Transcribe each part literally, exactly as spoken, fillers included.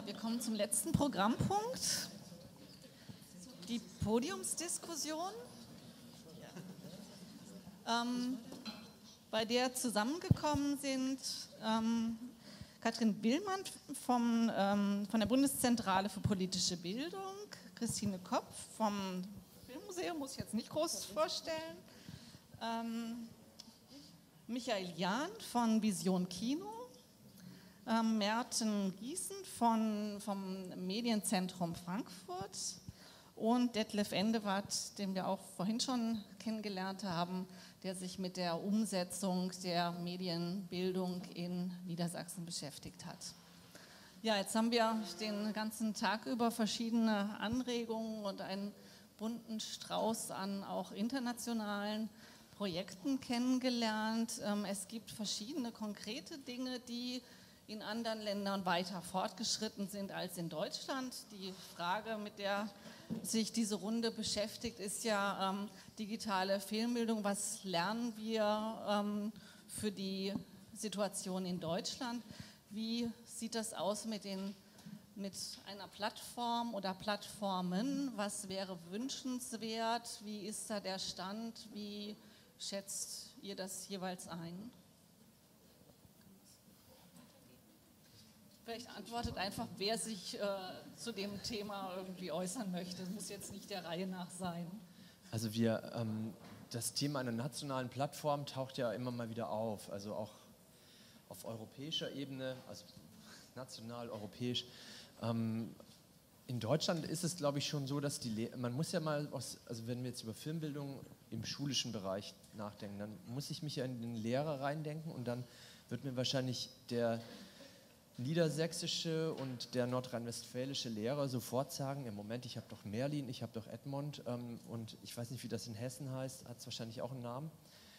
Wir kommen zum letzten Programmpunkt, die Podiumsdiskussion, ähm, bei der zusammengekommen sind ähm, Katrin Willmann vom, ähm, von der Bundeszentrale für politische Bildung, Christine Kopf vom Filmmuseum, muss ich jetzt nicht groß vorstellen, ähm, Michael Jahn von Vision Kino, ähm, Merten Gießen von, vom Medienzentrum Frankfurt und Detlef Endewart, den wir auch vorhin schon kennengelernt haben, der sich mit der Umsetzung der Medienbildung in Niedersachsen beschäftigt hat. Ja, jetzt haben wir den ganzen Tag über verschiedene Anregungen und einen bunten Strauß an auch internationalen Projekten kennengelernt. Es gibt verschiedene konkrete Dinge, die in anderen Ländern weiter fortgeschritten sind als in Deutschland. Die Frage, mit der sich diese Runde beschäftigt, ist ja ähm, digitale Filmbildung. Was lernen wir ähm, für die Situation in Deutschland? Wie sieht das aus mit, den, mit einer Plattform oder Plattformen? Was wäre wünschenswert? Wie ist da der Stand? Wie schätzt ihr das jeweils ein? Vielleicht antwortet einfach, wer sich äh, zu dem Thema irgendwie äußern möchte. Das muss jetzt nicht der Reihe nach sein. Also wir, ähm, das Thema einer nationalen Plattform taucht ja immer mal wieder auf, also auch auf europäischer Ebene, also national, europäisch. Ähm, in Deutschland ist es, glaube ich, schon so, dass die, Le- man muss ja mal, aus, also wenn wir jetzt über Filmbildung im schulischen Bereich nachdenken, dann muss ich mich ja in den Lehrer reindenken und dann wird mir wahrscheinlich der niedersächsische und der nordrhein-westfälische Lehrer sofort sagen, im Moment, ich habe doch Merlin, ich habe doch Edmond ähm, und ich weiß nicht, wie das in Hessen heißt, hat es wahrscheinlich auch einen Namen,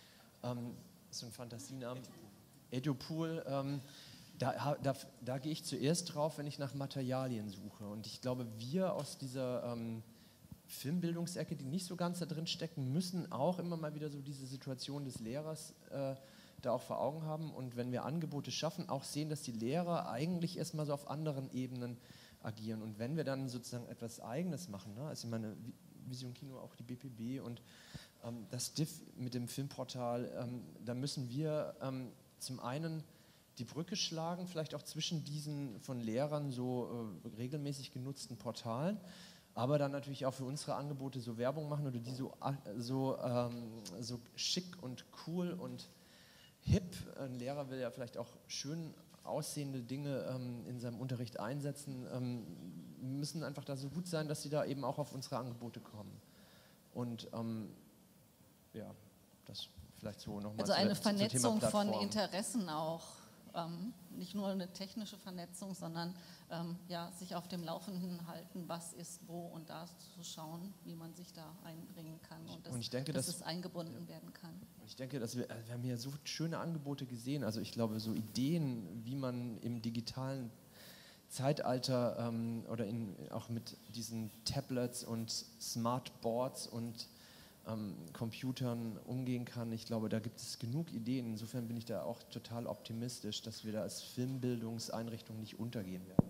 ähm, so ein Fantasienamen, Edupool, ähm, da, da, da gehe ich zuerst drauf, wenn ich nach Materialien suche und ich glaube, wir aus dieser ähm, Filmbildungsecke, die nicht so ganz da drin stecken, müssen auch immer mal wieder so diese Situation des Lehrers äh, da auch vor Augen haben und wenn wir Angebote schaffen, auch sehen, dass die Lehrer eigentlich erstmal so auf anderen Ebenen agieren und wenn wir dann sozusagen etwas Eigenes machen, ne? Also ich meine, Vision Kino, auch die B P B und ähm, das D I F mit dem Filmportal, ähm, da müssen wir ähm, zum einen die Brücke schlagen, vielleicht auch zwischen diesen von Lehrern so äh, regelmäßig genutzten Portalen, aber dann natürlich auch für unsere Angebote so Werbung machen oder die so, so, ähm, so schick und cool und hip, ein Lehrer will ja vielleicht auch schön aussehende Dinge ähm, in seinem Unterricht einsetzen, ähm, müssen einfach da so gut sein, dass sie da eben auch auf unsere Angebote kommen. Und ähm, ja, das vielleicht so nochmal Also eine zu, zu Vernetzung Thema von Interessen auch, ähm, nicht nur eine technische Vernetzung, sondern ähm, ja, sich auf dem Laufenden halten, was ist wo und da zu schauen, wie man sich da einbringen kann und, das, und ich denke, dass, dass es eingebunden ja. werden kann. Ich denke, dass wir, wir haben hier so schöne Angebote gesehen, also ich glaube, so Ideen, wie man im digitalen Zeitalter ähm, oder in, auch mit diesen Tablets und Smartboards und ähm, Computern umgehen kann. Ich glaube, da gibt es genug Ideen. Insofern bin ich da auch total optimistisch, dass wir da als Filmbildungseinrichtung nicht untergehen werden.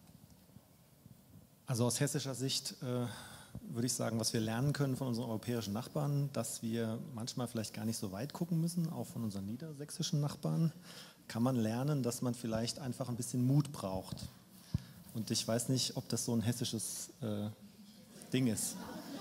Also aus hessischer Sicht äh, würde ich sagen, was wir lernen können von unseren europäischen Nachbarn, dass wir manchmal vielleicht gar nicht so weit gucken müssen, auch von unseren niedersächsischen Nachbarn, kann man lernen, dass man vielleicht einfach ein bisschen Mut braucht. Und ich weiß nicht, ob das so ein hessisches äh, Ding ist.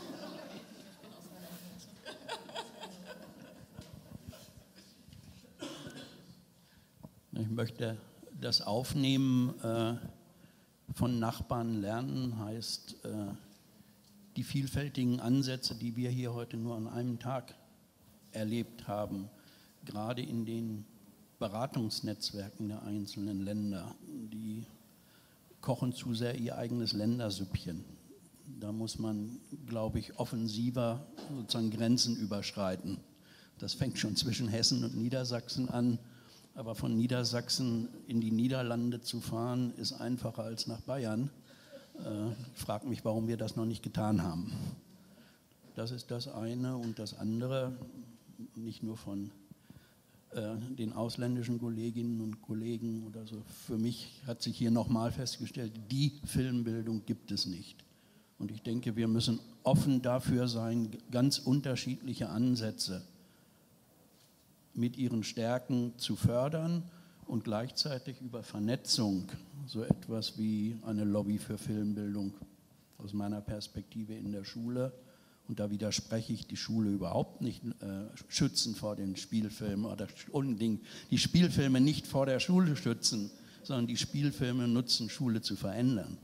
Ich möchte das Aufnehmen äh, von Nachbarn lernen, heißt äh, die vielfältigen Ansätze, die wir hier heute nur an einem Tag erlebt haben, gerade in den Beratungsnetzwerken der einzelnen Länder, die kochen zu sehr ihr eigenes Ländersüppchen. Da muss man, glaube ich, offensiver sozusagen Grenzen überschreiten. Das fängt schon zwischen Hessen und Niedersachsen an, aber von Niedersachsen in die Niederlande zu fahren, ist einfacher als nach Bayern. Ich frage mich, warum wir das noch nicht getan haben. Das ist das eine. Und das andere, nicht nur von äh, den ausländischen Kolleginnen und Kollegen oder so. Für mich hat sich hier nochmal festgestellt, die Filmbildung gibt es nicht. Und ich denke, wir müssen offen dafür sein, ganz unterschiedliche Ansätze mit ihren Stärken zu fördern und gleichzeitig über Vernetzung so etwas wie eine Lobby für Filmbildung aus meiner Perspektive in der Schule, und da widerspreche ich die Schule überhaupt nicht, äh, schützen vor den Spielfilmen oder unbedingt die Spielfilme nicht vor der Schule schützen, sondern die Spielfilme nutzen, Schule zu verändern.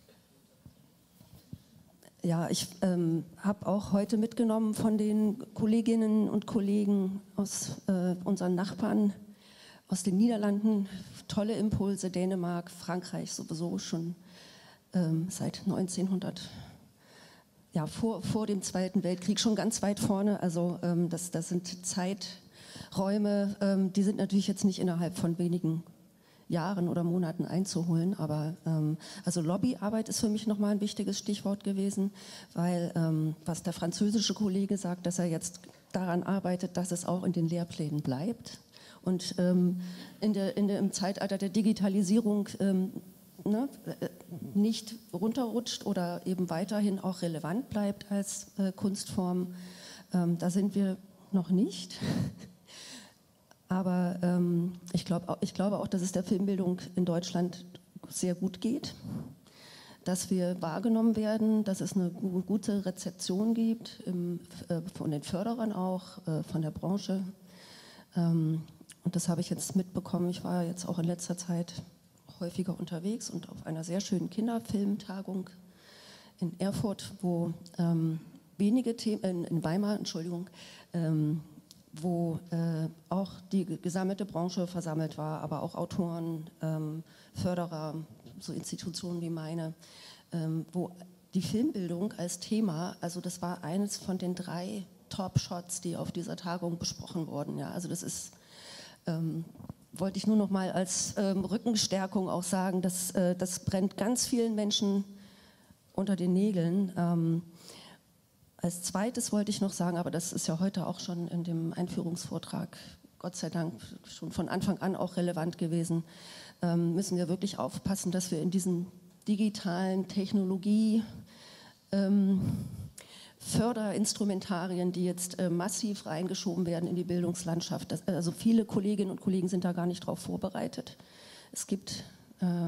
Ja, ich ähm, habe auch heute mitgenommen von den Kolleginnen und Kollegen aus äh, unseren Nachbarn aus den Niederlanden tolle Impulse, Dänemark, Frankreich sowieso schon ähm, seit neunzehnhundert. Ja, vor, vor dem Zweiten Weltkrieg schon ganz weit vorne. Also ähm, das, das sind Zeiträume, ähm, die sind natürlich jetzt nicht innerhalb von wenigen Jahren oder Monaten einzuholen. Aber ähm, also Lobbyarbeit ist für mich nochmal ein wichtiges Stichwort gewesen, weil ähm, was der französische Kollege sagt, dass er jetzt daran arbeitet, dass es auch in den Lehrplänen bleibt. Und ähm, in der, in der, im Zeitalter der Digitalisierung ähm, Ne, nicht runterrutscht oder eben weiterhin auch relevant bleibt als äh, Kunstform. Ähm, da sind wir noch nicht. Aber ähm, ich, glaub, ich glaube auch, dass es der Filmbildung in Deutschland sehr gut geht, dass wir wahrgenommen werden, dass es eine gute Rezeption gibt, im, äh, von den Förderern auch, äh, von der Branche. Ähm, und das habe ich jetzt mitbekommen. Ich war jetzt auch in letzter Zeit häufiger unterwegs und auf einer sehr schönen Kinderfilmtagung in Erfurt, wo ähm, wenige Themen, in, in Weimar, Entschuldigung, ähm, wo äh, auch die gesammelte Branche versammelt war, aber auch Autoren, ähm, Förderer, so Institutionen wie meine, ähm, wo die Filmbildung als Thema, also das war eines von den drei Top-Shots, die auf dieser Tagung besprochen wurden. Ja, also das ist ähm, wollte ich nur noch mal als ähm, Rückenstärkung auch sagen, dass äh, das brennt ganz vielen Menschen unter den Nägeln. Ähm, als zweites wollte ich noch sagen, aber das ist ja heute auch schon in dem Einführungsvortrag, Gott sei Dank schon von Anfang an auch relevant gewesen, ähm, müssen wir wirklich aufpassen, dass wir in diesen digitalen Technologie ähm, Förderinstrumentarien, die jetzt äh, massiv reingeschoben werden in die Bildungslandschaft. Das, also viele Kolleginnen und Kollegen sind da gar nicht darauf vorbereitet. Es gibt äh,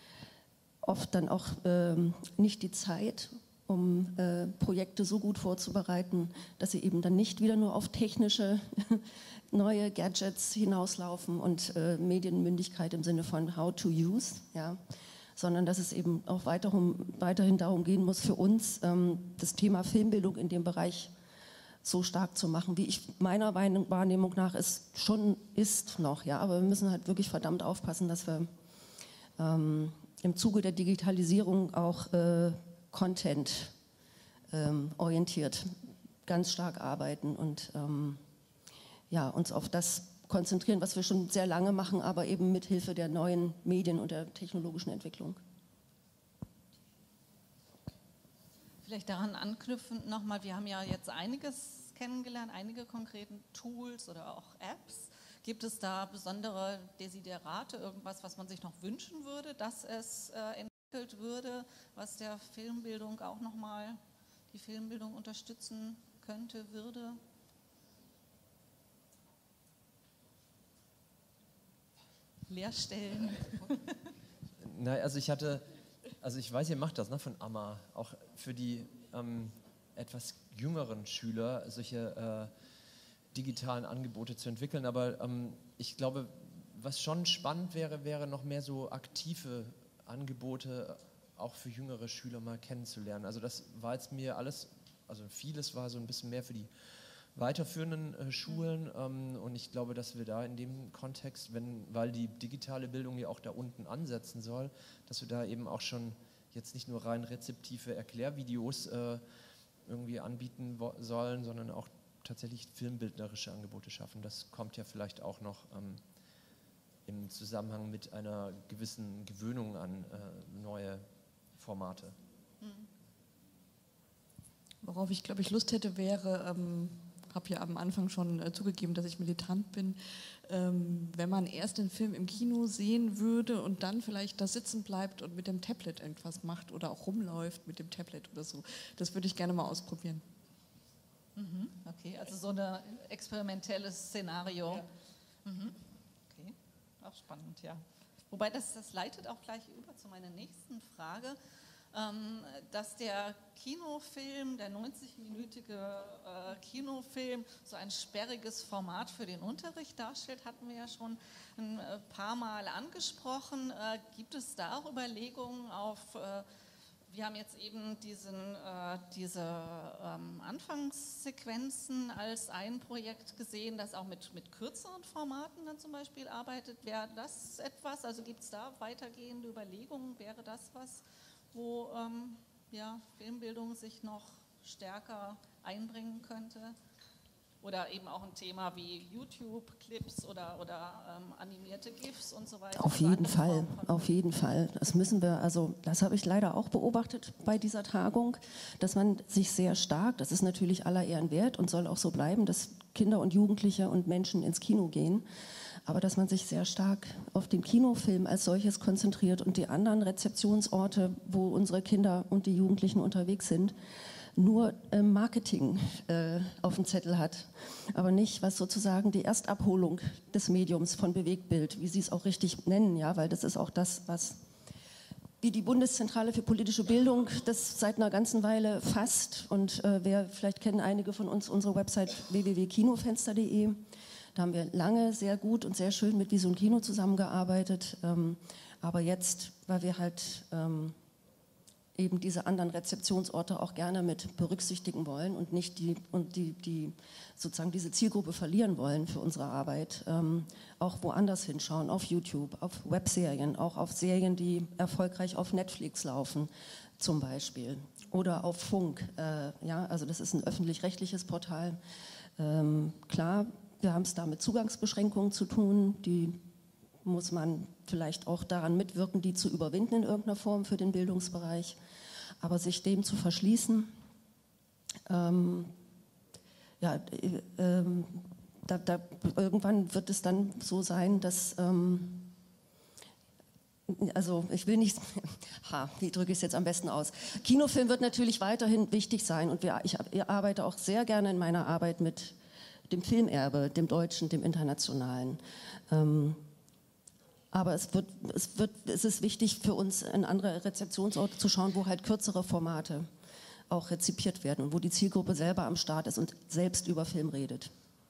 oft dann auch äh, nicht die Zeit, um äh, Projekte so gut vorzubereiten, dass sie eben dann nicht wieder nur auf technische neue Gadgets hinauslaufen und äh, Medienmündigkeit im Sinne von how to use, ja, sondern dass es eben auch weiterhin, weiterhin darum gehen muss für uns, ähm, das Thema Filmbildung in dem Bereich so stark zu machen, wie ich meiner Wahrnehmung nach es schon ist noch. Ja, aber wir müssen halt wirklich verdammt aufpassen, dass wir ähm, im Zuge der Digitalisierung auch äh, Content ähm, orientiert ganz stark arbeiten und ähm, ja, uns auf das konzentrieren, was wir schon sehr lange machen, aber eben mit Hilfe der neuen Medien und der technologischen Entwicklung. Vielleicht daran anknüpfend nochmal, wir haben ja jetzt einiges kennengelernt, einige konkreten Tools oder auch Apps. Gibt es da besondere Desiderate, irgendwas, was man sich noch wünschen würde, dass es äh, entwickelt würde, was der Filmbildung auch nochmal, die Filmbildung unterstützen könnte, würde? Lehrstellen. Nein, also ich hatte, also ich weiß, ihr macht das, ne, von A M A, auch für die ähm, etwas jüngeren Schüler solche äh, digitalen Angebote zu entwickeln, aber ähm, ich glaube, was schon spannend wäre, wäre noch mehr so aktive Angebote auch für jüngere Schüler mal kennenzulernen. Also das war jetzt mir alles, also vieles war so ein bisschen mehr für die weiterführenden äh, Schulen ähm, und ich glaube, dass wir da in dem Kontext, wenn, weil die digitale Bildung ja auch da unten ansetzen soll, dass wir da eben auch schon jetzt nicht nur rein rezeptive Erklärvideos äh, irgendwie anbieten sollen, sondern auch tatsächlich filmbildnerische Angebote schaffen. Das kommt ja vielleicht auch noch ähm, im Zusammenhang mit einer gewissen Gewöhnung an äh, neue Formate. Worauf ich, glaube ich, Lust hätte, wäre ähm habe ja am Anfang schon äh, zugegeben, dass ich militant bin. Ähm, wenn man erst den Film im Kino sehen würde und dann vielleicht da sitzen bleibt und mit dem Tablet irgendwas macht oder auch rumläuft mit dem Tablet oder so, das würde ich gerne mal ausprobieren. Mhm, okay, also so ein experimentelles Szenario. Ja. Mhm. Okay, auch spannend, ja. Wobei das, das leitet auch gleich über zu meiner nächsten Frage, ähm, dass der Kinofilm, der neunzig-minütige äh, Kinofilm, so ein sperriges Format für den Unterricht darstellt, hatten wir ja schon ein äh, paar Mal angesprochen. Äh, gibt es da auch Überlegungen auf... Äh, Wir haben jetzt eben diesen, äh, diese ähm, Anfangssequenzen als ein Projekt gesehen, das auch mit, mit kürzeren Formaten dann zum Beispiel arbeitet. Wäre das etwas, also gibt es da weitergehende Überlegungen, wäre das was, wo ähm, ja, Filmbildung sich noch stärker einbringen könnte? Oder eben auch ein Thema wie YouTube-Clips oder, oder ähm, animierte GIFs und so weiter. Auf jeden Fall, auf jeden Fall. Das müssen wir, also das habe ich leider auch beobachtet bei dieser Tagung, dass man sich sehr stark, das ist natürlich aller Ehren wert und soll auch so bleiben, dass Kinder und Jugendliche und Menschen ins Kino gehen, aber dass man sich sehr stark auf den Kinofilm als solches konzentriert und die anderen Rezeptionsorte, wo unsere Kinder und die Jugendlichen unterwegs sind, nur äh, Marketing äh, auf dem Zettel hat, aber nicht, was sozusagen die Erstabholung des Mediums von Bewegtbild, wie Sie es auch richtig nennen, ja, weil das ist auch das, was wie die Bundeszentrale für politische Bildung das seit einer ganzen Weile fasst. Und äh, wer, vielleicht kennen einige von uns unsere Website w w w punkt kinofenster punkt de. Da haben wir lange sehr gut und sehr schön mit Vision Kino zusammengearbeitet. Ähm, aber jetzt, weil wir halt ähm, eben diese anderen Rezeptionsorte auch gerne mit berücksichtigen wollen und nicht die, und die, die sozusagen diese Zielgruppe verlieren wollen für unsere Arbeit, ähm, auch woanders hinschauen, auf YouTube, auf Webserien, auch auf Serien, die erfolgreich auf Netflix laufen zum Beispiel oder auf Funk. Äh, ja, also das ist ein öffentlich-rechtliches Portal. Ähm, klar, wir haben es da mit Zugangsbeschränkungen zu tun, die muss man vielleicht auch daran mitwirken, die zu überwinden in irgendeiner Form für den Bildungsbereich. Aber sich dem zu verschließen, ähm, ja, äh, ähm, da, da, irgendwann wird es dann so sein, dass, ähm, also ich will nicht, ha, wie drücke ich es jetzt am besten aus? Kinofilm wird natürlich weiterhin wichtig sein und wir, ich, ich arbeite auch sehr gerne in meiner Arbeit mit dem Filmerbe, dem deutschen, dem internationalen. Ähm, Aber es, wird, es, wird, es ist wichtig für uns, in andere Rezeptionsorte zu schauen, wo halt kürzere Formate auch rezipiert werden und wo die Zielgruppe selber am Start ist und selbst über Film redet.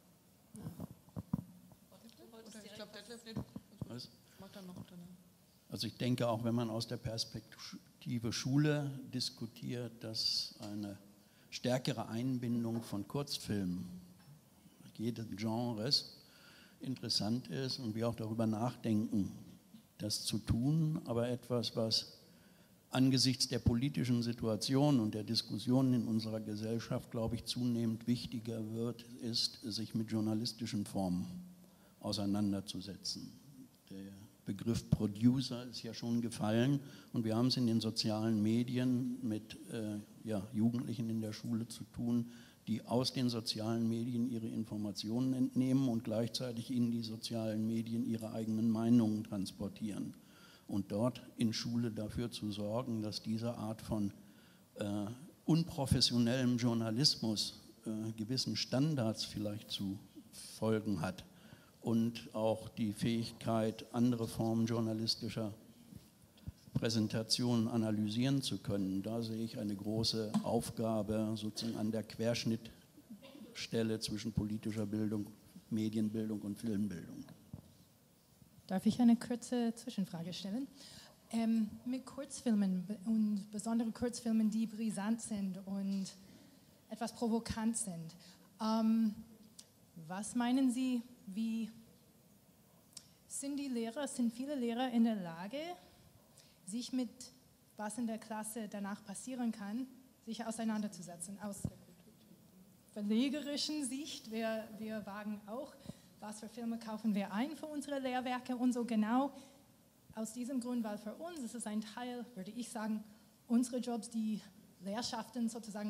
Also ich denke auch, wenn man aus der Perspektive Schule diskutiert, dass eine stärkere Einbindung von Kurzfilmen jedes Genres interessant ist und wir auch darüber nachdenken, das zu tun, aber etwas, was angesichts der politischen Situation und der Diskussionen in unserer Gesellschaft, glaube ich, zunehmend wichtiger wird, ist, sich mit journalistischen Formen auseinanderzusetzen. Der Begriff Producer ist ja schon gefallen und wir haben es in den sozialen Medien mit äh, ja, Jugendlichen in der Schule zu tun, die aus den sozialen Medien ihre Informationen entnehmen und gleichzeitig in die sozialen Medien ihre eigenen Meinungen transportieren. Und dort in Schule dafür zu sorgen, dass diese Art von äh, unprofessionellem Journalismus äh, gewissen Standards vielleicht zu folgen hat und auch die Fähigkeit, andere Formen journalistischer Präsentationen analysieren zu können. Da sehe ich eine große Aufgabe sozusagen an der Querschnittstelle zwischen politischer Bildung, Medienbildung und Filmbildung. Darf ich eine kurze Zwischenfrage stellen? Ähm, mit Kurzfilmen und besonderen Kurzfilmen, die brisant sind und etwas provokant sind, ähm, was meinen Sie, wie sind die Lehrer, sind viele Lehrer in der Lage, sich mit was in der Klasse danach passieren kann, sich auseinanderzusetzen? Aus verlegerischen Sicht, wir, wir wagen auch, was für Filme kaufen wir ein für unsere Lehrwerke und so genau. Aus diesem Grund, weil für uns ist es ein Teil, würde ich sagen, unserer Jobs, die Lehrschaften sozusagen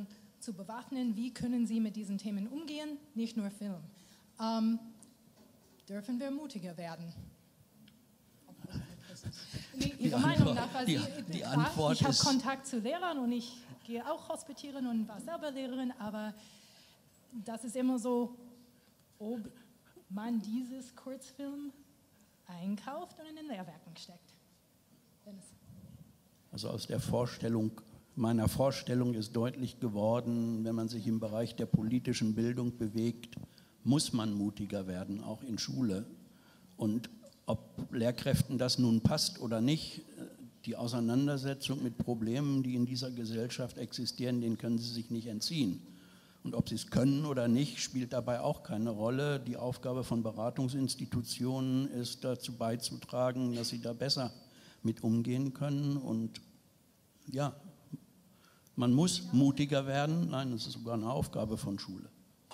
zu bewaffnen, wie können sie mit diesen Themen umgehen, nicht nur Film. Ähm, dürfen wir mutiger werden? Ihrer Meinung nach, weil die, Sie, die klar, Antwort ich habe ist, Kontakt zu Lehrern und ich gehe auch hospitieren und war selber Lehrerin, aber das ist immer so, ob man dieses Kurzfilm einkauft und in den Lehrwerken steckt. Dennis. also aus der Vorstellung, meiner Vorstellung ist deutlich geworden, wenn man sich im Bereich der politischen Bildung bewegt, muss man mutiger werden, auch in Schule. Und ob Lehrkräften das nun passt oder nicht, die Auseinandersetzung mit Problemen, die in dieser Gesellschaft existieren, denen können sie sich nicht entziehen. Und ob sie es können oder nicht, spielt dabei auch keine Rolle. Die Aufgabe von Beratungsinstitutionen ist, dazu beizutragen, dass sie da besser mit umgehen können. Und ja, man muss mutiger werden. Nein, das ist sogar eine Aufgabe von Schule.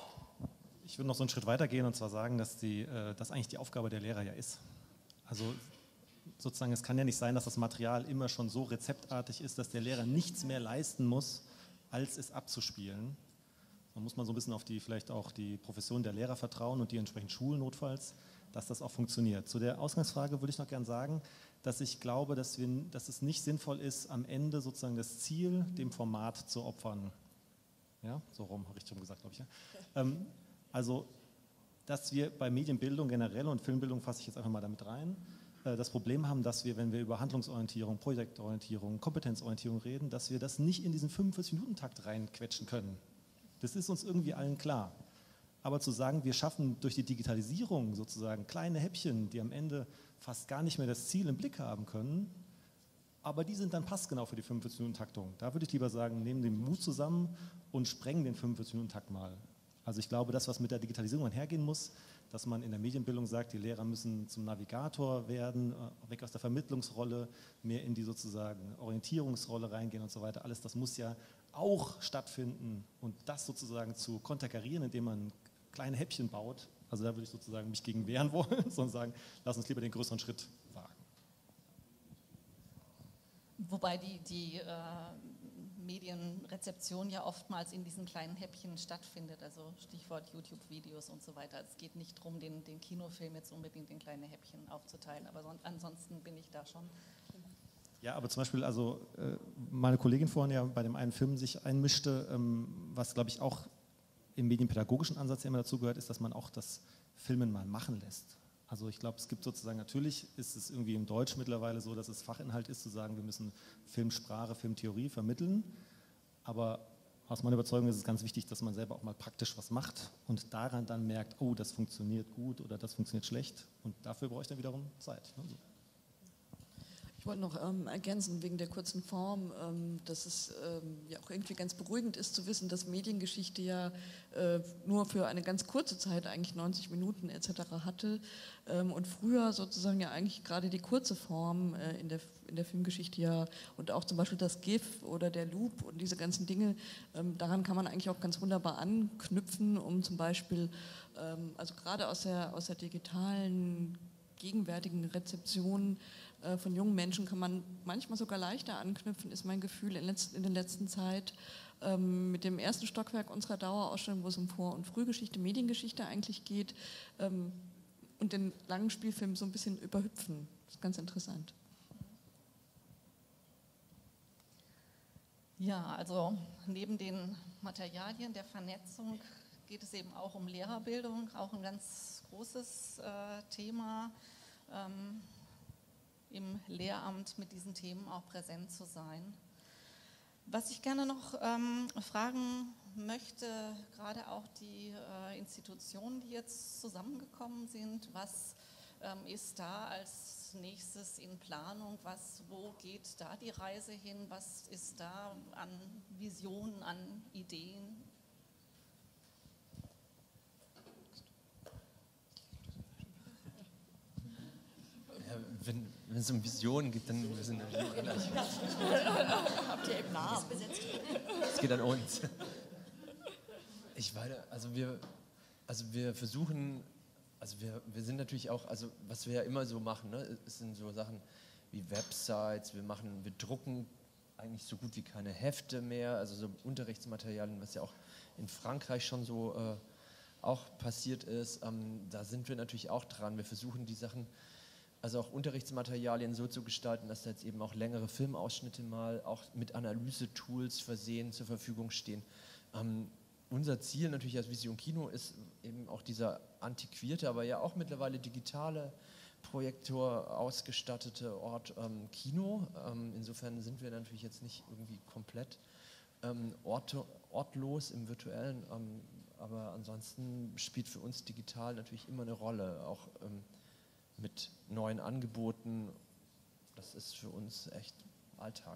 Ich würde noch so einen Schritt weiter gehen und zwar sagen, dass die, das eigentlich die Aufgabe der Lehrer ja ist. Also sozusagen, es kann ja nicht sein, dass das Material immer schon so rezeptartig ist, dass der Lehrer nichts mehr leisten muss, als es abzuspielen. Da muss man so ein bisschen auf die, vielleicht auch die Profession der Lehrer vertrauen und die entsprechenden Schulen notfalls, dass das auch funktioniert. Zu der Ausgangsfrage würde ich noch gern sagen, dass ich glaube, dass, wir, dass es nicht sinnvoll ist, am Ende sozusagen das Ziel dem Format zu opfern. Ja, so rum, richtig rum gesagt, glaube ich. Ja? Ähm, also, dass wir bei Medienbildung generell und Filmbildung fasse ich jetzt einfach mal damit rein, äh, das Problem haben, dass wir, wenn wir über Handlungsorientierung, Projektorientierung, Kompetenzorientierung reden, dass wir das nicht in diesen fünfundvierzig-Minuten-Takt reinquetschen können. Das ist uns irgendwie allen klar. Aber zu sagen, wir schaffen durch die Digitalisierung sozusagen kleine Häppchen, die am Ende fast gar nicht mehr das Ziel im Blick haben können, aber die sind dann passgenau für die fünfundvierzig-Minuten-Taktung. Da würde ich lieber sagen, nehmen den Mut zusammen und sprengen den fünfundvierzig-Minuten-Takt mal. Also ich glaube, das, was mit der Digitalisierung einhergehen muss, dass man in der Medienbildung sagt, die Lehrer müssen zum Navigator werden, weg aus der Vermittlungsrolle, mehr in die sozusagen Orientierungsrolle reingehen und so weiter. Alles das muss ja auch stattfinden und das sozusagen zu konterkarieren, indem man kleine Häppchen baut. Also da würde ich sozusagen mich gegen wehren wollen, sondern sagen, lass uns lieber den größeren Schritt wagen. Wobei die, die äh, Medienrezeption ja oftmals in diesen kleinen Häppchen stattfindet, also Stichwort YouTube-Videos und so weiter. Es geht nicht darum, den, den Kinofilm jetzt unbedingt in kleine Häppchen aufzuteilen, aber son- ansonsten bin ich da schon. Ja, aber zum Beispiel, also äh, meine Kollegin vorhin ja bei dem einen Film sich einmischte, ähm, was glaube ich auch im medienpädagogischen Ansatz ja immer dazu gehört, ist, dass man auch das Filmen mal machen lässt. Also ich glaube, es gibt sozusagen, natürlich ist es irgendwie im Deutsch mittlerweile so, dass es Fachinhalt ist, zu sagen, wir müssen Filmsprache, Filmtheorie vermitteln, aber aus meiner Überzeugung ist es ganz wichtig, dass man selber auch mal praktisch was macht und daran dann merkt, oh, das funktioniert gut oder das funktioniert schlecht und dafür brauche ich dann wiederum Zeit. Ne? So. Ich wollte noch ähm, ergänzen, wegen der kurzen Form, ähm, dass es ähm, ja auch irgendwie ganz beruhigend ist zu wissen, dass Mediengeschichte ja äh, nur für eine ganz kurze Zeit, eigentlich neunzig Minuten et cetera hatte ähm, und früher sozusagen ja eigentlich gerade die kurze Form äh, in, der, in der Filmgeschichte ja und auch zum Beispiel das GIF oder der Loop und diese ganzen Dinge, ähm, daran kann man eigentlich auch ganz wunderbar anknüpfen, um zum Beispiel, ähm, also gerade aus der, aus der digitalen gegenwärtigen Rezeption von jungen Menschen kann man manchmal sogar leichter anknüpfen, ist mein Gefühl in, letzt, in der letzten Zeit ähm, mit dem ersten Stockwerk unserer Dauerausstellung, wo es um Vor- und Frühgeschichte, Mediengeschichte eigentlich geht ähm, und den langen Spielfilm so ein bisschen überhüpfen. Das ist ganz interessant. Ja, also neben den Materialien der Vernetzung geht es eben auch um Lehrerbildung, auch ein ganz großes äh, Thema. Ähm, im Lehramt mit diesen Themen auch präsent zu sein. Was ich gerne noch ähm, fragen möchte, gerade auch die äh, Institutionen, die jetzt zusammengekommen sind, was ähm, ist da als nächstes in Planung, was, wo geht da die Reise hin, was ist da an Visionen, an Ideen? Wenn, wenn es um Visionen geht, dann wir sind wir relativ. Habt ihr eben Namen? Es geht an uns. Ich weiß, also wir, also wir versuchen, also wir, wir sind natürlich auch, also was wir ja immer so machen, ne, es sind so Sachen wie Websites, wir machen, wir drucken eigentlich so gut wie keine Hefte mehr, also so Unterrichtsmaterialien, was ja auch in Frankreich schon so äh, auch passiert ist. Ähm, da sind wir natürlich auch dran. Wir versuchen die Sachen, also auch Unterrichtsmaterialien so zu gestalten, dass da jetzt eben auch längere Filmausschnitte mal auch mit Analyse-Tools versehen zur Verfügung stehen. Ähm, unser Ziel natürlich als Vision Kino ist eben auch dieser antiquierte, aber ja auch mittlerweile digitale Projektor ausgestattete Ort ähm, Kino. Ähm, insofern sind wir natürlich jetzt nicht irgendwie komplett ähm, orte, ortlos im virtuellen, ähm, aber ansonsten spielt für uns digital natürlich immer eine Rolle, auch ähm, mit neuen Angeboten. Das ist für uns echt Alltag.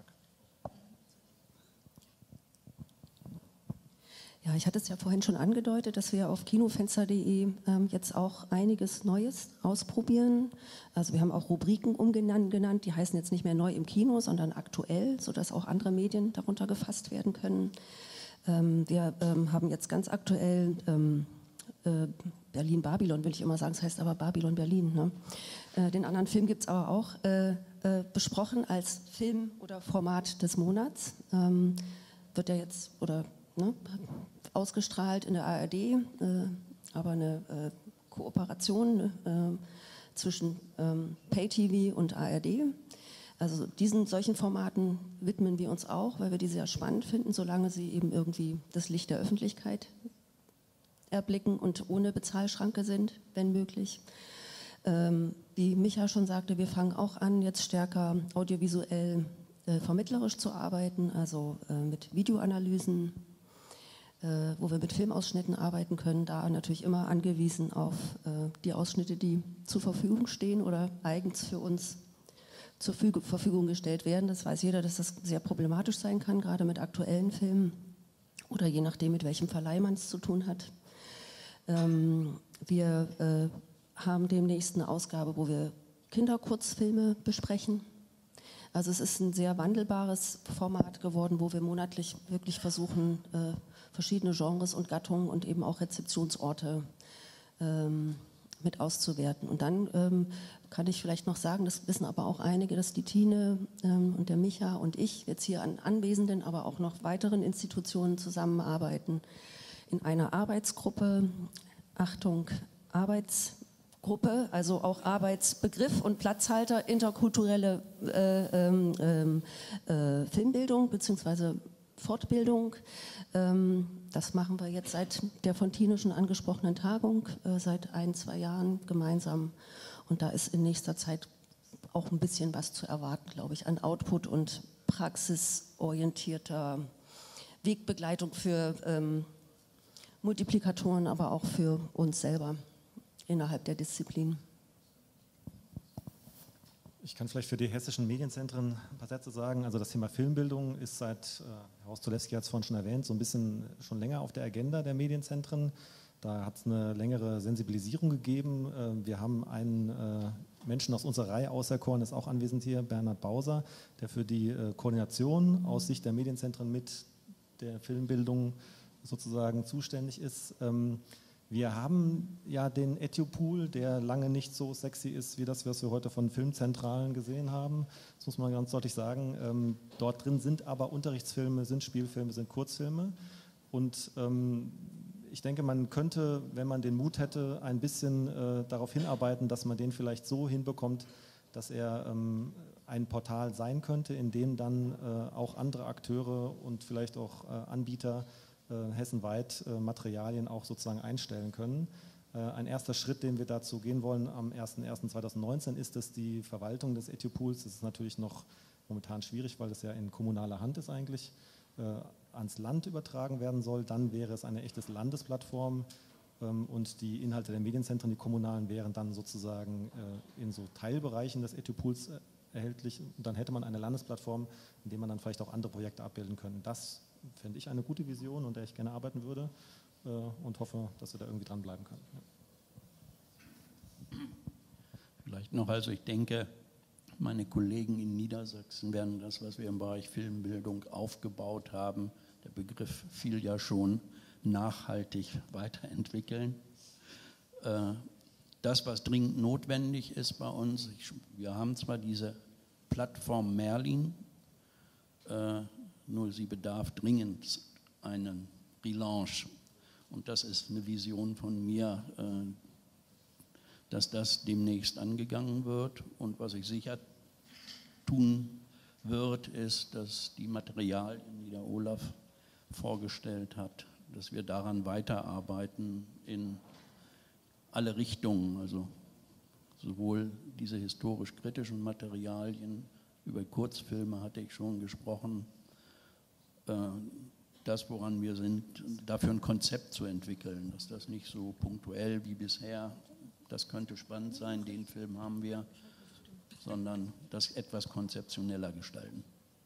Ja, ich hatte es ja vorhin schon angedeutet, dass wir auf kinofenster punkt de ähm, jetzt auch einiges Neues ausprobieren. Also wir haben auch Rubriken umgenannt, genannt, die heißen jetzt nicht mehr neu im Kino, sondern aktuell, sodass auch andere Medien darunter gefasst werden können. Ähm, wir ähm, haben jetzt ganz aktuell ähm, äh, Berlin-Babylon, will ich immer sagen, es heißt aber Babylon-Berlin. Ne? Äh, den anderen Film gibt es aber auch äh, äh, besprochen als Film oder Format des Monats. Ähm, wird der jetzt, oder ne, ausgestrahlt in der A R D, äh, aber eine äh, Kooperation äh, zwischen ähm, Pay-T V und A R D. Also diesen solchen Formaten widmen wir uns auch, weil wir die sehr spannend finden, solange sie eben irgendwie das Licht der Öffentlichkeit erblicken und ohne Bezahlschranke sind, wenn möglich. Ähm, wie Micha schon sagte, wir fangen auch an, jetzt stärker audiovisuell äh, vermittlerisch zu arbeiten, also äh, mit Videoanalysen, äh, wo wir mit Filmausschnitten arbeiten können, da natürlich immer angewiesen auf äh, die Ausschnitte, die zur Verfügung stehen oder eigens für uns zur Verfügung gestellt werden. Das weiß jeder, dass das sehr problematisch sein kann, gerade mit aktuellen Filmen oder je nachdem, mit welchem Verleih man es zu tun hat. Ähm, wir äh, haben demnächst eine Ausgabe, wo wir Kinderkurzfilme besprechen. Also es ist ein sehr wandelbares Format geworden, wo wir monatlich wirklich versuchen, äh, verschiedene Genres und Gattungen und eben auch Rezeptionsorte ähm, mit auszuwerten. Und dann ähm, kann ich vielleicht noch sagen, das wissen aber auch einige, dass die Tine ähm, und der Micha und ich jetzt hier an Anwesenden, aber auch noch weiteren Institutionen zusammenarbeiten in einer Arbeitsgruppe, Achtung, Arbeitsgruppe, also auch Arbeitsbegriff und Platzhalter, interkulturelle äh, ähm, äh, Filmbildung bzw. Fortbildung. Ähm, das machen wir jetzt seit der von Tine schon angesprochenen Tagung, äh, seit ein, zwei Jahren gemeinsam. Und da ist in nächster Zeit auch ein bisschen was zu erwarten, glaube ich, an Output und praxisorientierter Wegbegleitung für ähm, Multiplikatoren, aber auch für uns selber innerhalb der Disziplin. Ich kann vielleicht für die hessischen Medienzentren ein paar Sätze sagen. Also das Thema Filmbildung ist seit, äh, Horst Tulewski hat es vorhin schon erwähnt, so ein bisschen schon länger auf der Agenda der Medienzentren. Da hat es eine längere Sensibilisierung gegeben. Äh, wir haben einen äh, Menschen aus unserer Reihe auserkoren, ist auch anwesend hier, Bernhard Bauser, der für die äh, Koordination aus Sicht der Medienzentren mit der Filmbildung sozusagen zuständig ist. Ähm, Wir haben ja den Etiopool, der lange nicht so sexy ist, wie das, was wir heute von Filmzentralen gesehen haben. Das muss man ganz deutlich sagen. Ähm, dort drin sind aber Unterrichtsfilme, sind Spielfilme, sind Kurzfilme. Und ähm, ich denke, man könnte, wenn man den Mut hätte, ein bisschen äh, darauf hinarbeiten, dass man den vielleicht so hinbekommt, dass er ähm, ein Portal sein könnte, in dem dann äh, auch andere Akteure und vielleicht auch äh, Anbieter Äh, hessenweit äh, Materialien auch sozusagen einstellen können. Äh, ein erster Schritt, den wir dazu gehen wollen am erster erster zweitausendneunzehn, ist, dass die Verwaltung des Etiopools, das ist natürlich noch momentan schwierig, weil das ja in kommunaler Hand ist eigentlich, äh, ans Land übertragen werden soll. Dann wäre es eine echte Landesplattform ähm, und die Inhalte der Medienzentren, die kommunalen, wären dann sozusagen äh, in so Teilbereichen des Etiopools äh, erhältlich. Und dann hätte man eine Landesplattform, in der man dann vielleicht auch andere Projekte abbilden können. Das fände ich eine gute Vision, an der ich gerne arbeiten würde äh, und hoffe, dass wir da irgendwie dranbleiben können. Ja. Vielleicht noch, also ich denke, meine Kollegen in Niedersachsen werden das, was wir im Bereich Filmbildung aufgebaut haben, der Begriff fiel ja schon, nachhaltig weiterentwickeln. Äh, das, was dringend notwendig ist bei uns, ich, wir haben zwar diese Plattform Merlin, äh, nur sie bedarf dringend einen Relaunch. Und das ist eine Vision von mir, äh, dass das demnächst angegangen wird. Und was ich sicher tun wird, ist, dass die Materialien, die der Olaf vorgestellt hat, dass wir daran weiterarbeiten in alle Richtungen, also sowohl diese historisch-kritischen Materialien, über Kurzfilme hatte ich schon gesprochen, äh, das, woran wir sind, dafür ein Konzept zu entwickeln, dass das nicht so punktuell wie bisher, das könnte spannend sein, den Film haben wir, sondern das etwas konzeptioneller gestalten.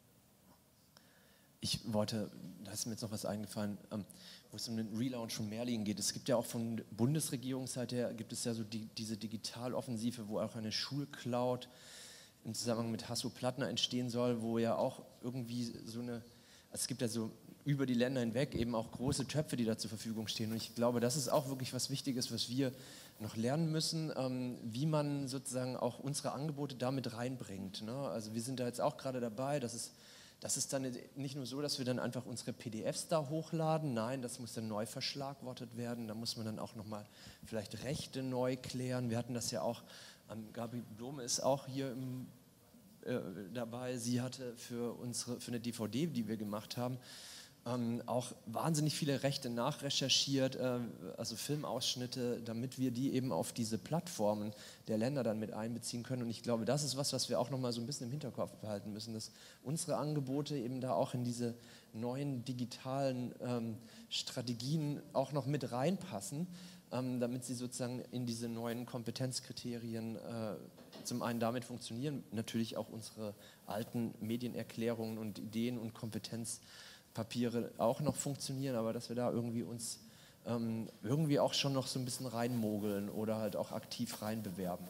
Ich wollte, da ist mir jetzt noch was eingefallen, ähm, wo es um den Relaunch von Merlin geht. Es gibt ja auch von Bundesregierungsseite her, gibt es ja so die, diese Digitaloffensive, wo auch eine Schulcloud im Zusammenhang mit Hasso-Plattner entstehen soll, wo ja auch irgendwie so eine, also es gibt ja so über die Länder hinweg eben auch große Töpfe, die da zur Verfügung stehen. Und ich glaube, das ist auch wirklich was Wichtiges, was wir noch lernen müssen, ähm, wie man sozusagen auch unsere Angebote damit reinbringt. Ne? Also wir sind da jetzt auch gerade dabei, dass es Das ist dann nicht nur so, dass wir dann einfach unsere P D Fs da hochladen, nein, das muss dann neu verschlagwortet werden, da muss man dann auch nochmal vielleicht Rechte neu klären. Wir hatten das ja auch, ähm, Gabi Blome ist auch hier im, äh, dabei, sie hatte für, unsere, für eine D V D, die wir gemacht haben, ähm, auch wahnsinnig viele Rechte nachrecherchiert, äh, also Filmausschnitte, damit wir die eben auf diese Plattformen der Länder dann mit einbeziehen können. Und ich glaube, das ist was, was wir auch nochmal so ein bisschen im Hinterkopf behalten müssen, dass unsere Angebote eben da auch in diese neuen digitalen ähm, Strategien auch noch mit reinpassen, ähm, damit sie sozusagen in diese neuen Kompetenzkriterien äh, zum einen damit funktionieren, natürlich auch unsere alten Medienerklärungen und Ideen und Kompetenz Papiere auch noch funktionieren, aber dass wir da irgendwie uns ähm, irgendwie auch schon noch so ein bisschen reinmogeln oder halt auch aktiv reinbewerben.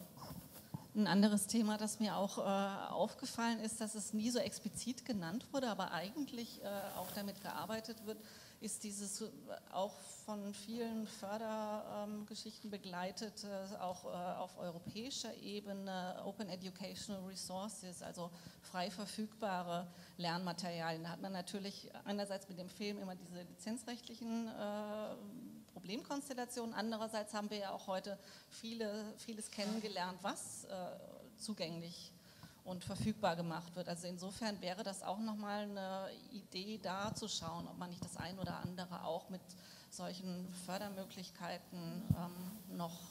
Ein anderes Thema, das mir auch äh, aufgefallen ist, dass es nie so explizit genannt wurde, aber eigentlich äh, auch damit gearbeitet wird, ist dieses äh, auch von vielen Fördergeschichten ähm, begleitet, äh, auch äh, auf europäischer Ebene, Open Educational Resources, also frei verfügbare Lernmaterialien. Da hat man natürlich einerseits mit dem Film immer diese lizenzrechtlichen äh, Problemkonstellationen, andererseits haben wir ja auch heute viele, vieles kennengelernt, was äh, zugänglich und verfügbar gemacht wird. Also insofern wäre das auch nochmal eine Idee, da zu schauen, ob man nicht das ein oder andere auch mit solchen Fördermöglichkeiten ähm, noch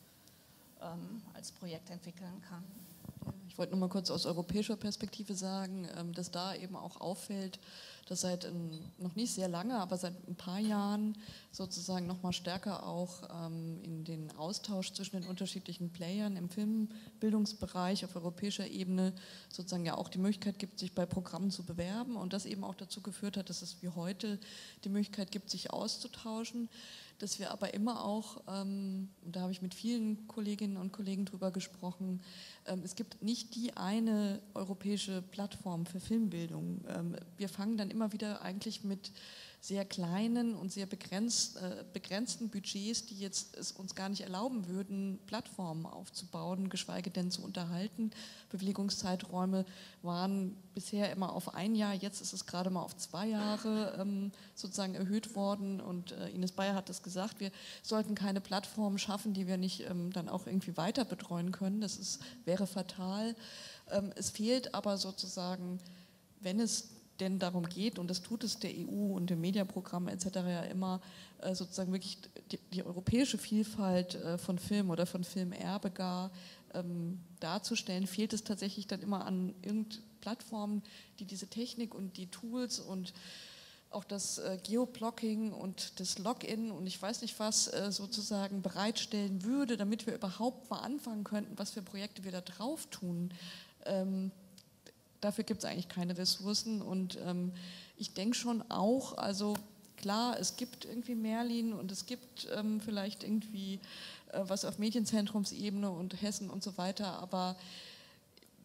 ähm, als Projekt entwickeln kann. Ich wollte nur mal kurz aus europäischer Perspektive sagen, dass da eben auch auffällt, dass seit ein, noch nicht sehr lange, aber seit ein paar Jahren sozusagen noch mal stärker auch ähm, in den Austausch zwischen den unterschiedlichen Playern im Filmbildungsbereich auf europäischer Ebene sozusagen ja auch die Möglichkeit gibt, sich bei Programmen zu bewerben und das eben auch dazu geführt hat, dass es wie heute die Möglichkeit gibt, sich auszutauschen, dass wir aber immer auch, ähm, und da habe ich mit vielen Kolleginnen und Kollegen drüber gesprochen, ähm, es gibt nicht die eine europäische Plattform für Filmbildung. Ähm, wir fangen dann immer wieder eigentlich mit sehr kleinen und sehr begrenzt, äh, begrenzten Budgets, die jetzt es uns gar nicht erlauben würden, Plattformen aufzubauen, geschweige denn zu unterhalten. Bewilligungszeiträume waren bisher immer auf ein Jahr, jetzt ist es gerade mal auf zwei Jahre ähm, sozusagen erhöht worden und äh, Ines Bayer hat das gesagt, wir sollten keine Plattformen schaffen, die wir nicht ähm, dann auch irgendwie weiter betreuen können, das ist, wäre fatal. Ähm, es fehlt aber sozusagen, wenn es denn darum geht, und das tut es der E U und dem Mediaprogramm et cetera ja immer, äh, sozusagen wirklich die, die europäische Vielfalt äh, von Film oder von Filmerbe gar ähm, darzustellen, fehlt es tatsächlich dann immer an irgendeiner Plattformen, die diese Technik und die Tools und auch das äh, Geoblocking und das Login und ich weiß nicht was äh, sozusagen bereitstellen würde, damit wir überhaupt mal anfangen könnten, was für Projekte wir da drauf tun. Ähm, Dafür gibt es eigentlich keine Ressourcen und ähm, ich denke schon auch, also klar, es gibt irgendwie Merlin und es gibt ähm, vielleicht irgendwie äh, was auf Medienzentrumsebene und Hessen und so weiter, aber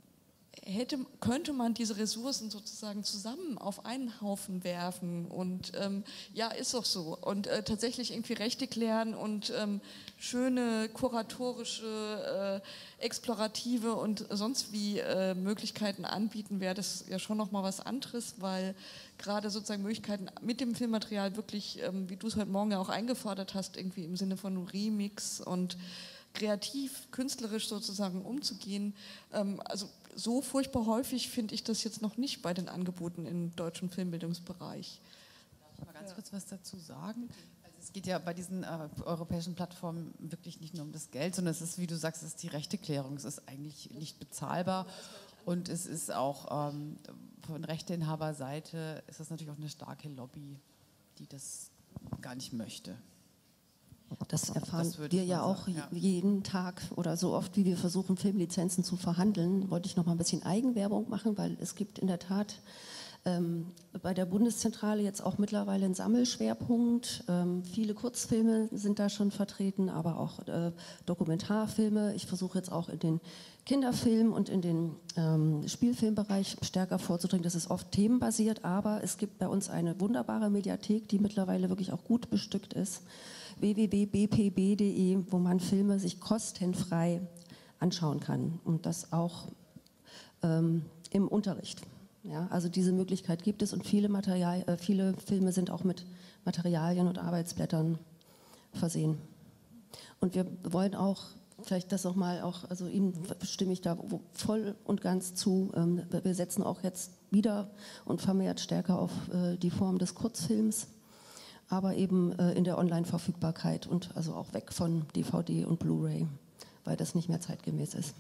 hätte, könnte man diese Ressourcen sozusagen zusammen auf einen Haufen werfen und ähm, ja, ist doch so. Und äh, tatsächlich irgendwie Rechte klären und ähm, schöne kuratorische, äh, explorative und sonst wie äh, Möglichkeiten anbieten, wäre das ja schon nochmal was anderes, weil gerade sozusagen Möglichkeiten mit dem Filmmaterial wirklich, ähm, wie du es heute Morgen ja auch eingefordert hast, irgendwie im Sinne von Remix und kreativ, künstlerisch sozusagen umzugehen. Ähm, also so furchtbar häufig finde ich das jetzt noch nicht bei den Angeboten im deutschen Filmbildungsbereich. Darf ich mal ganz kurz was dazu sagen? Also es geht ja bei diesen äh, europäischen Plattformen wirklich nicht nur um das Geld, sondern es ist, wie du sagst, es ist die Rechteklärung. Es ist eigentlich nicht bezahlbar und es ist auch ähm, von Rechteinhaberseite ist das natürlich auch eine starke Lobby, die das gar nicht möchte. Das erfahren Das würde wir ich ja mal auch sagen, ja. jeden Tag oder so oft, wie wir versuchen, Filmlizenzen zu verhandeln. Wollte ich noch mal ein bisschen Eigenwerbung machen, weil es gibt in der Tat ähm, bei der Bundeszentrale jetzt auch mittlerweile einen Sammelschwerpunkt. Ähm, viele Kurzfilme sind da schon vertreten, aber auch äh, Dokumentarfilme. Ich versuche jetzt auch in den Kinderfilm und in den ähm, Spielfilmbereich stärker vorzudringen. Das ist oft themenbasiert, aber es gibt bei uns eine wunderbare Mediathek, die mittlerweile wirklich auch gut bestückt ist. w w w punkt b p b punkt d e, wo man Filme sich kostenfrei anschauen kann und das auch ähm, im Unterricht. Ja, also diese Möglichkeit gibt es und viele, Material, äh, viele Filme sind auch mit Materialien und Arbeitsblättern versehen. Und wir wollen auch, vielleicht das nochmal auch, also Ihnen stimme ich da voll und ganz zu, ähm, wir setzen auch jetzt wieder und vermehrt stärker auf äh, die Form des Kurzfilms, aber eben äh, in der Online-Verfügbarkeit und also auch weg von D V D und Blu-ray, weil das nicht mehr zeitgemäß ist.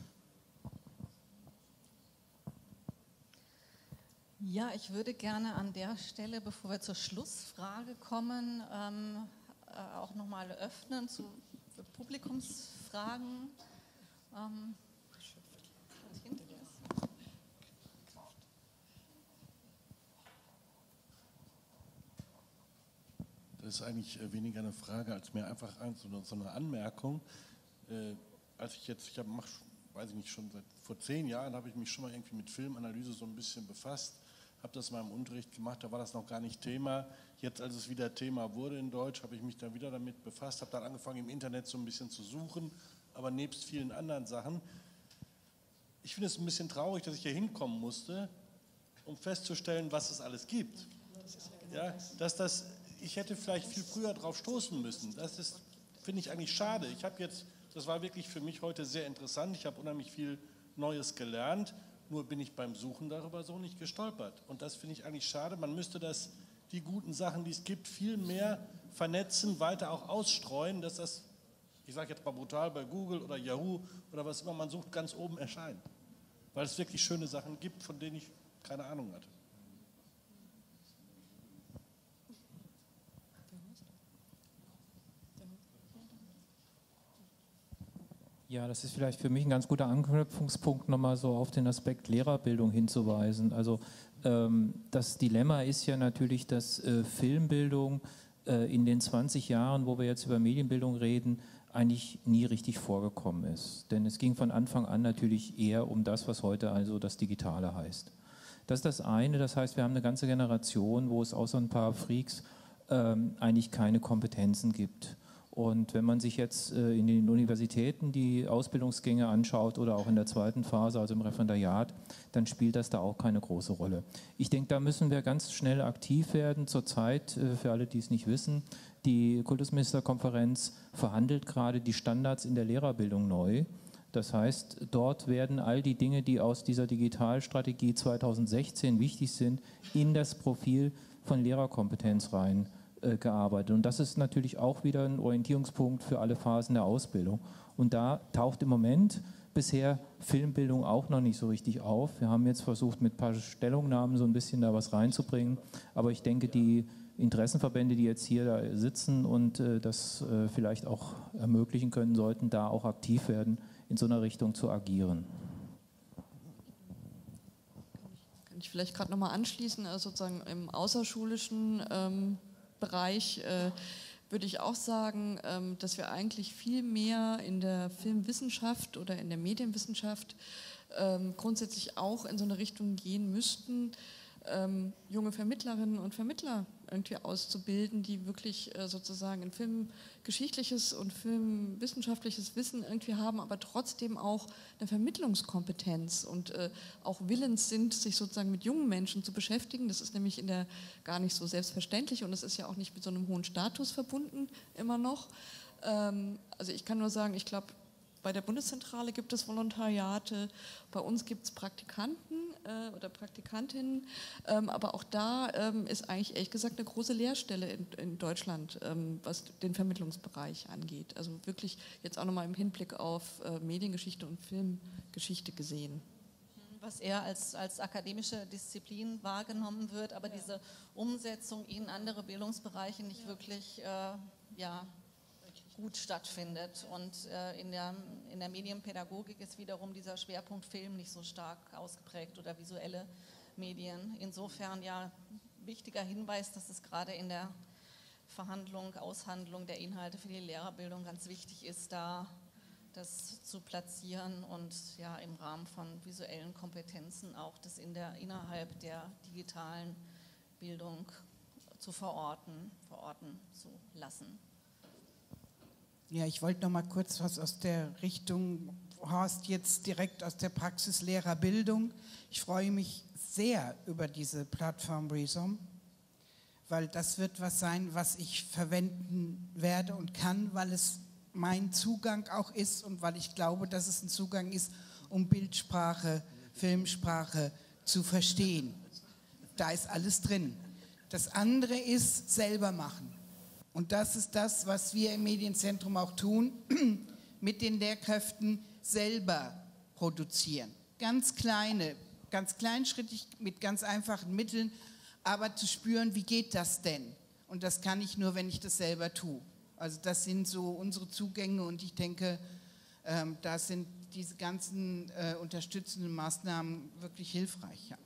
Ja, ich würde gerne an der Stelle, bevor wir zur Schlussfrage kommen, ähm, äh, auch nochmal öffnen zu Publikumsfragen. Ähm, Das ist eigentlich weniger eine Frage als mehr einfach so eine Anmerkung. Äh, als ich jetzt, ich habe, mach, weiß ich nicht, schon seit vor zehn Jahren habe ich mich schon mal irgendwie mit Filmanalyse so ein bisschen befasst, habe das mal im Unterricht gemacht, da war das noch gar nicht Thema. Jetzt, als es wieder Thema wurde in Deutsch, habe ich mich dann wieder damit befasst, habe dann angefangen im Internet so ein bisschen zu suchen, aber nebst vielen anderen Sachen. Ich finde es ein bisschen traurig, dass ich hier hinkommen musste, um festzustellen, was es alles gibt. Ja, dass das, ich hätte vielleicht viel früher drauf stoßen müssen. Das ist, finde ich eigentlich schade. Ich habe jetzt, das war wirklich für mich heute sehr interessant. Ich habe unheimlich viel Neues gelernt. Nur bin ich beim Suchen darüber so nicht gestolpert. Und das finde ich eigentlich schade. Man müsste das, die guten Sachen, die es gibt, viel mehr vernetzen, weiter auch ausstreuen, dass das, ich sage jetzt mal brutal, bei Google oder Yahoo oder was immer man sucht, ganz oben erscheint. Weil es wirklich schöne Sachen gibt, von denen ich keine Ahnung hatte. Ja, das ist vielleicht für mich ein ganz guter Anknüpfungspunkt, nochmal so auf den Aspekt Lehrerbildung hinzuweisen. Also ähm, das Dilemma ist ja natürlich, dass äh, Filmbildung äh, in den zwanzig Jahren, wo wir jetzt über Medienbildung reden, eigentlich nie richtig vorgekommen ist. Denn es ging von Anfang an natürlich eher um das, was heute also das Digitale heißt. Das ist das eine, das heißt, wir haben eine ganze Generation, wo es außer ein paar Freaks ähm, eigentlich keine Kompetenzen gibt. Und wenn man sich jetzt äh, in den Universitäten die Ausbildungsgänge anschaut oder auch in der zweiten Phase, also im Referendariat, dann spielt das da auch keine große Rolle. Ich denke, da müssen wir ganz schnell aktiv werden. Zurzeit, äh, für alle, die es nicht wissen, die Kultusministerkonferenz verhandelt gerade die Standards in der Lehrerbildung neu. Das heißt, dort werden all die Dinge, die aus dieser Digitalstrategie zweitausendsechzehn wichtig sind, in das Profil von Lehrerkompetenz rein gearbeitet. Und das ist natürlich auch wieder ein Orientierungspunkt für alle Phasen der Ausbildung. Und da taucht im Moment bisher Filmbildung auch noch nicht so richtig auf. Wir haben jetzt versucht, mit ein paar Stellungnahmen so ein bisschen da was reinzubringen. Aber ich denke, die Interessenverbände, die jetzt hier da sitzen und äh, das äh, vielleicht auch ermöglichen können, sollten da auch aktiv werden, in so einer Richtung zu agieren. Kann ich vielleicht gerade nochmal anschließen, also sozusagen im außerschulischen ähm Bereich, äh, würde ich auch sagen, ähm, dass wir eigentlich viel mehr in der Filmwissenschaft oder in der Medienwissenschaft ähm, grundsätzlich auch in so eine Richtung gehen müssten, ähm, junge Vermittlerinnen und Vermittler irgendwie auszubilden, die wirklich äh, sozusagen ein filmgeschichtliches und filmwissenschaftliches Wissen irgendwie haben, aber trotzdem auch eine Vermittlungskompetenz und äh, auch willens sind, sich sozusagen mit jungen Menschen zu beschäftigen. Das ist nämlich in der gar nicht so selbstverständlich und es ist ja auch nicht mit so einem hohen Status verbunden immer noch. Ähm, also ich kann nur sagen, ich glaube, bei der Bundeszentrale gibt es Volontariate, bei uns gibt es Praktikanten äh, oder Praktikantinnen, ähm, aber auch da ähm, ist eigentlich ehrlich gesagt eine große Leerstelle in, in Deutschland, ähm, was den Vermittlungsbereich angeht. Also wirklich jetzt auch nochmal im Hinblick auf äh, Mediengeschichte und Filmgeschichte gesehen. Was eher als, als akademische Disziplin wahrgenommen wird, aber ja. diese Umsetzung in andere Bildungsbereiche nicht ja. wirklich äh, ja, gut stattfindet. Und äh, in, der, in der Medienpädagogik ist wiederum dieser Schwerpunkt Film nicht so stark ausgeprägt oder visuelle Medien. Insofern ja wichtiger Hinweis, dass es gerade in der Verhandlung, Aushandlung der Inhalte für die Lehrerbildung ganz wichtig ist, da das zu platzieren und ja im Rahmen von visuellen Kompetenzen auch das in der, innerhalb der digitalen Bildung zu verorten, verorten zu lassen. Ja, ich wollte noch mal kurz was aus der Richtung, Horst, jetzt direkt aus der Praxis Lehrerbildung. Ich freue mich sehr über diese Plattform Resom, weil das wird was sein, was ich verwenden werde und kann, weil es mein Zugang auch ist und weil ich glaube, dass es ein Zugang ist, um Bildsprache, Filmsprache zu verstehen. Da ist alles drin. Das andere ist selber machen. Und das ist das, was wir im Medienzentrum auch tun, mit den Lehrkräften selber produzieren. Ganz kleine, ganz kleinschrittig, mit ganz einfachen Mitteln, aber zu spüren, wie geht das denn? Und das kann ich nur, wenn ich das selber tue. Also das sind so unsere Zugänge und ich denke, ähm, da sind diese ganzen äh, unterstützenden Maßnahmen wirklich hilfreich. Ja.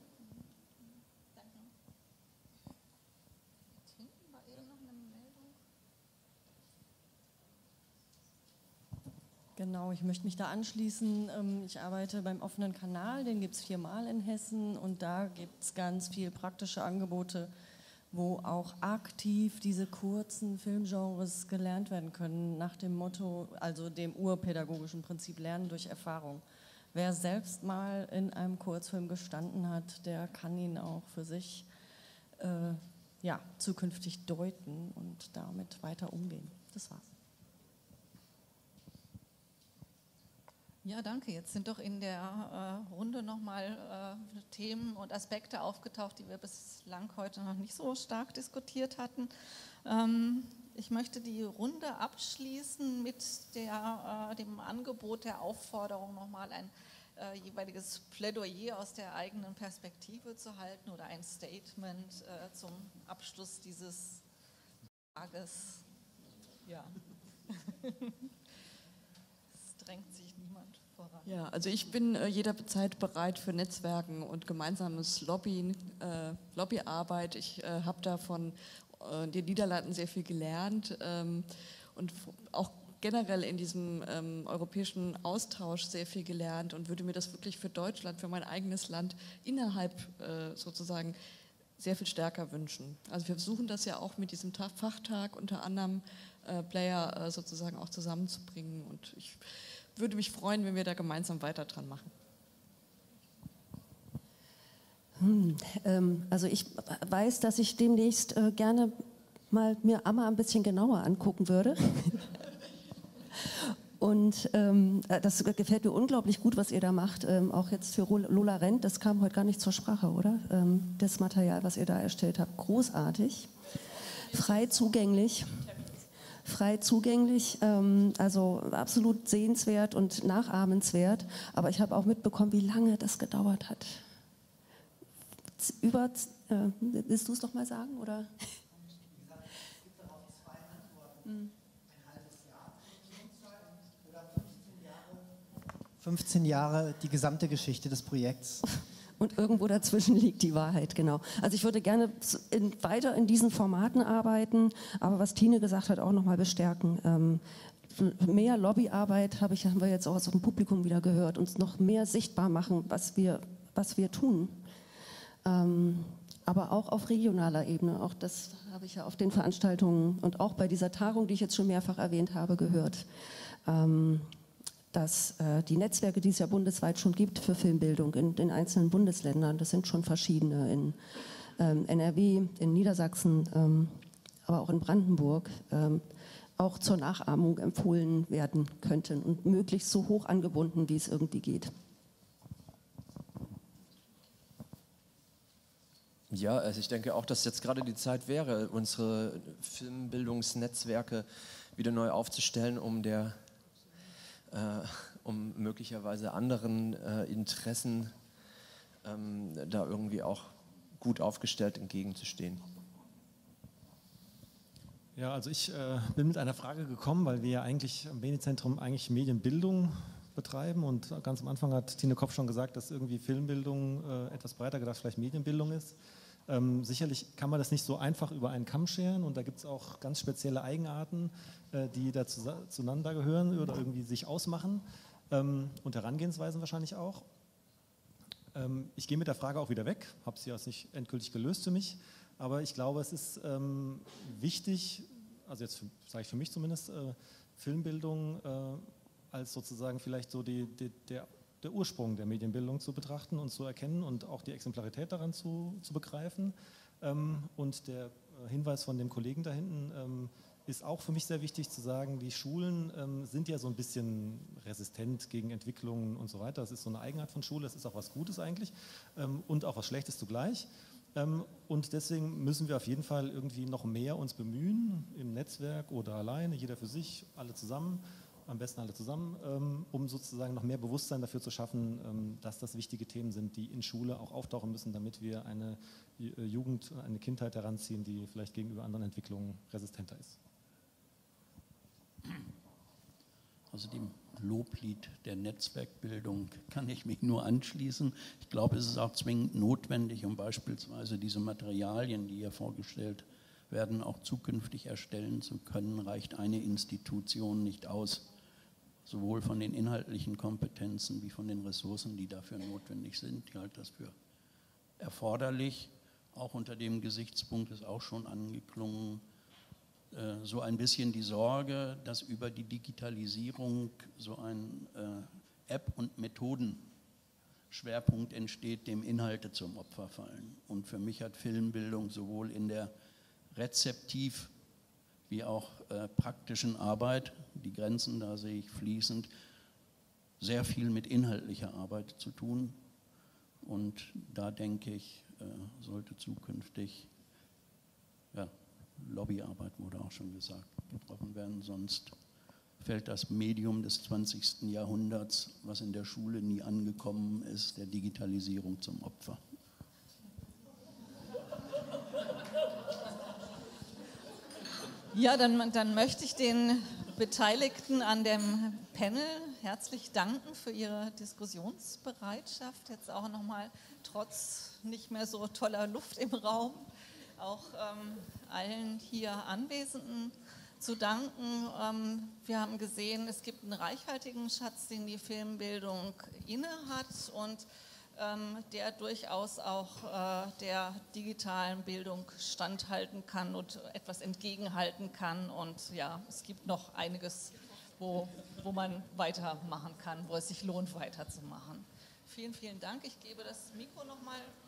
Genau, ich möchte mich da anschließen. Ich arbeite beim offenen Kanal, den gibt es viermal in Hessen und da gibt es ganz viel praktische Angebote, wo auch aktiv diese kurzen Filmgenres gelernt werden können, nach dem Motto, also dem urpädagogischen Prinzip Lernen durch Erfahrung. Wer selbst mal in einem Kurzfilm gestanden hat, der kann ihn auch für sich äh, ja, zukünftig deuten und damit weiter umgehen. Das war's. Ja, danke. Jetzt sind doch in der äh, Runde nochmal äh, Themen und Aspekte aufgetaucht, die wir bislang heute noch nicht so stark diskutiert hatten. Ähm, ich möchte die Runde abschließen mit der, äh, dem Angebot der Aufforderung, nochmal ein äh, jeweiliges Plädoyer aus der eigenen Perspektive zu halten oder ein Statement äh, zum Abschluss dieses Tages. Ja. Es drängt sich niemand voran. Ja, also ich bin äh, jederzeit bereit für Netzwerken und gemeinsames Lobby, äh, Lobbyarbeit. Ich äh, habe da von äh, den Niederlanden sehr viel gelernt ähm, und auch generell in diesem ähm, europäischen Austausch sehr viel gelernt und würde mir das wirklich für Deutschland, für mein eigenes Land innerhalb äh, sozusagen sehr viel stärker wünschen. Also wir versuchen das ja auch mit diesem Tag, Fachtag unter anderem äh, Player äh, sozusagen auch zusammenzubringen und ich würde mich freuen, wenn wir da gemeinsam weiter dran machen. Hm, ähm, also ich weiß, dass ich demnächst äh, gerne mal mir Amma ein bisschen genauer angucken würde. Und ähm, das gefällt mir unglaublich gut, was ihr da macht, ähm, auch jetzt für Lola Rent, das kam heute gar nicht zur Sprache, oder? Ähm, das Material, was ihr da erstellt habt, großartig, frei zugänglich. frei zugänglich, ähm, also absolut sehenswert und nachahmenswert. Aber ich habe auch mitbekommen, wie lange das gedauert hat. Über, äh, willst du es doch mal sagen, oder? Hm. fünfzehn Jahre die gesamte Geschichte des Projekts. Und irgendwo dazwischen liegt die Wahrheit, genau. Also ich würde gerne in, weiter in diesen Formaten arbeiten, aber was Tine gesagt hat, auch nochmal bestärken. Ähm, mehr Lobbyarbeit, habe ich, haben wir jetzt auch aus dem Publikum wieder gehört, uns noch mehr sichtbar machen, was wir, was wir tun. Ähm, aber auch auf regionaler Ebene, auch das habe ich ja auf den Veranstaltungen und auch bei dieser Tagung, die ich jetzt schon mehrfach erwähnt habe, gehört. Ähm, dass äh, die Netzwerke, die es ja bundesweit schon gibt für Filmbildung in den einzelnen Bundesländern, das sind schon verschiedene, in ähm, N R W, in Niedersachsen, ähm, aber auch in Brandenburg, ähm, auch zur Nachahmung empfohlen werden könnten und möglichst so hoch angebunden, wie es irgendwie geht. Ja, also ich denke auch, dass jetzt gerade die Zeit wäre, unsere Filmbildungsnetzwerke wieder neu aufzustellen, um der Äh, um möglicherweise anderen äh, Interessen ähm, da irgendwie auch gut aufgestellt entgegenzustehen. Ja, also ich äh, bin mit einer Frage gekommen, weil wir ja eigentlich am Beni-Zentrum eigentlich Medienbildung betreiben und ganz am Anfang hat Tine Kopp schon gesagt, dass irgendwie Filmbildung äh, etwas breiter gedacht vielleicht Medienbildung ist. Ähm, sicherlich kann man das nicht so einfach über einen Kamm scheren und da gibt es auch ganz spezielle Eigenarten, äh, die da zu, zueinander gehören oder irgendwie sich ausmachen ähm, und Herangehensweisen wahrscheinlich auch. Ähm, ich gehe mit der Frage auch wieder weg, habe sie jetzt nicht endgültig gelöst für mich, aber ich glaube, es ist ähm, wichtig, also jetzt sage ich für mich zumindest, äh, Filmbildung äh, als sozusagen vielleicht so die, die, der der Ursprung der Medienbildung zu betrachten und zu erkennen und auch die Exemplarität daran zu, zu begreifen. Ähm, und der Hinweis von dem Kollegen da hinten ähm, ist auch für mich sehr wichtig zu sagen, die Schulen ähm, sind ja so ein bisschen resistent gegen Entwicklungen und so weiter. Das ist so eine Eigenart von Schule, das ist auch was Gutes eigentlich ähm, und auch was Schlechtes zugleich. Ähm, und deswegen müssen wir auf jeden Fall irgendwie noch mehr uns bemühen, im Netzwerk oder alleine, jeder für sich, alle zusammen, am besten alle zusammen, ähm, um sozusagen noch mehr Bewusstsein dafür zu schaffen, ähm, dass das wichtige Themen sind, die in Schule auch auftauchen müssen, damit wir eine äh, Jugend, eine Kindheit heranziehen, die vielleicht gegenüber anderen Entwicklungen resistenter ist. Also dem Loblied der Netzwerkbildung kann ich mich nur anschließen. Ich glaube, es ist auch zwingend notwendig, um beispielsweise diese Materialien, die hier vorgestellt werden, auch zukünftig erstellen zu können, reicht eine Institution nicht aus. Sowohl von den inhaltlichen Kompetenzen wie von den Ressourcen, die dafür notwendig sind. Ich halte das für erforderlich. Auch unter dem Gesichtspunkt ist auch schon angeklungen, äh, so ein bisschen die Sorge, dass über die Digitalisierung so ein äh, App- und Methodenschwerpunkt entsteht, dem Inhalte zum Opfer fallen. Und für mich hat Filmbildung sowohl in der rezeptiv wie auch äh, praktischen Arbeit, die Grenzen da sehe ich fließend, sehr viel mit inhaltlicher Arbeit zu tun. Und da denke ich, äh, sollte zukünftig, ja, Lobbyarbeit wurde auch schon gesagt, gebrochen werden, sonst fällt das Medium des zwanzigsten Jahrhunderts, was in der Schule nie angekommen ist, der Digitalisierung zum Opfer. Ja, dann, dann möchte ich den Beteiligten an dem Panel herzlich danken für ihre Diskussionsbereitschaft. Jetzt auch nochmal trotz nicht mehr so toller Luft im Raum auch ähm, allen hier Anwesenden zu danken. Ähm, wir haben gesehen, es gibt einen reichhaltigen Schatz, den die Filmbildung inne hat und ähm, der durchaus auch äh, der digitalen Bildung standhalten kann und etwas entgegenhalten kann. Und ja, es gibt noch einiges, wo, wo man weitermachen kann, wo es sich lohnt, weiterzumachen. Vielen, vielen Dank. Ich gebe das Mikro nochmal